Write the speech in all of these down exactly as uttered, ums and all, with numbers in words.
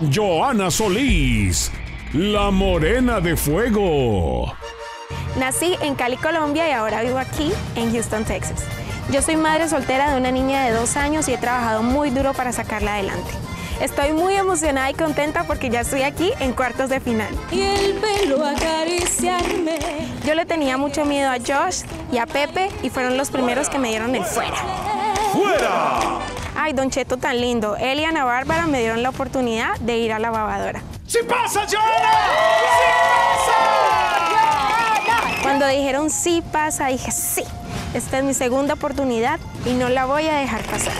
Johanna Solís, la Morena de Fuego. Nací en Cali, Colombia y ahora vivo aquí en Houston, Texas. Yo soy madre soltera de una niña de dos años y he trabajado muy duro para sacarla adelante. Estoy muy emocionada y contenta porque ya estoy aquí en cuartos de final. Y el pelo acariciarme. Yo le tenía mucho miedo a Josh y a Pepe y fueron los primeros que me dieron el fuera. ¡Fuera! Ay, Don Cheto tan lindo. Él y Ana Bárbara me dieron la oportunidad de ir a la lavadora. ¡Sí pasa, Johanna! ¡Sí pasa! Cuando dijeron sí pasa, dije sí. Esta es mi segunda oportunidad y no la voy a dejar pasar.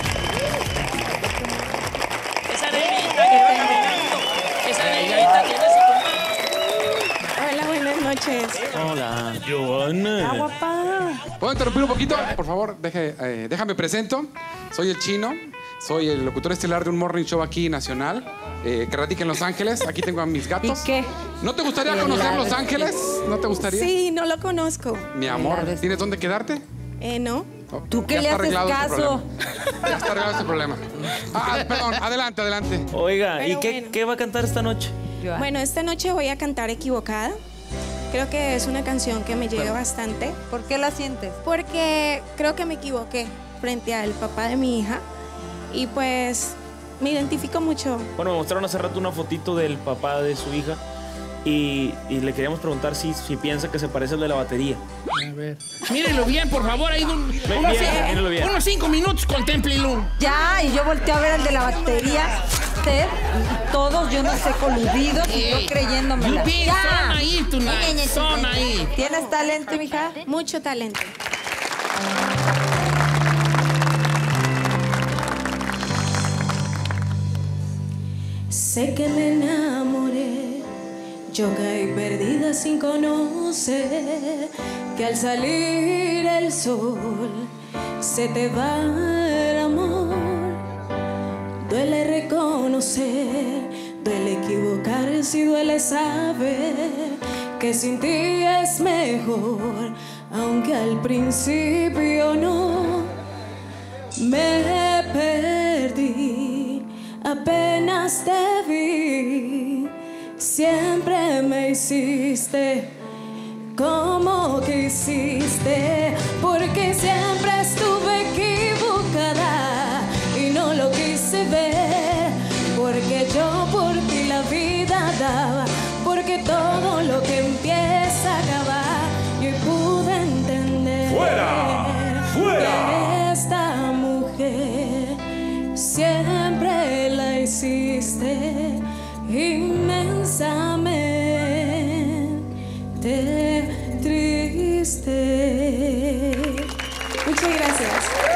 Esa negrita que está caminando, esa negrita tiene su... Hola, buenas noches. Hola. Johanna. Ah, guapa. ¿Puedo interrumpir un poquito? Por favor, deje, eh, déjame presento. Soy el Chino. Soy el locutor estelar de un morning show aquí nacional, eh, que radica en Los Ángeles. Aquí tengo a mis gatos. ¿Y qué? ¿No te gustaría conocer Los Ángeles? ¿No te gustaría? Sí, no lo conozco. Mi amor, ¿tienes dónde quedarte? Eh, no. Oh, ¿Tú qué ya le está haces arreglado este caso? problema. Ya está arreglado este problema. Ah, ah, perdón, adelante, adelante. Oiga, ¿y Pero qué, bueno. qué va a cantar esta noche? Bueno, esta noche voy a cantar Equivocada. Creo que es una canción que me llega bastante ¿Por qué la sientes? porque creo que me equivoqué frente al papá de mi hija y pues me identifico mucho. Bueno, me mostraron hace rato una fotito del papá de su hija y, y le queríamos preguntar si, si piensa que se parece al de la batería. A ver. Mírenlo bien, por favor. Ahí un- Bien, unos, bien, mírenlo bien. unos cinco minutos, contémplenlo. Ya, y yo volteé a ver al de la batería. Usted, y todos, yo no sé, coludidos y yo creyéndomela. You been son ahí tonight, son ahí. ¿Tienes talento, mija? Mucho talento. Sé que me enamoré, yo caí perdida sin conocer que al salir el sol se te va el amor. Duele reconocer, duele equivocarse y duele saber que sin ti es mejor, aunque al principio no. Me perdí, apenas te vi, siempre me hiciste como quisiste, porque siempre estuve equivocada y no lo quise ver, porque yo por ti la vida daba, porque todo lo que empieza acaba, y hoy pude entender ¡Fuera! ¡Fuera! que esta mujer siempre la hiciste inmensamente triste. Muchas gracias.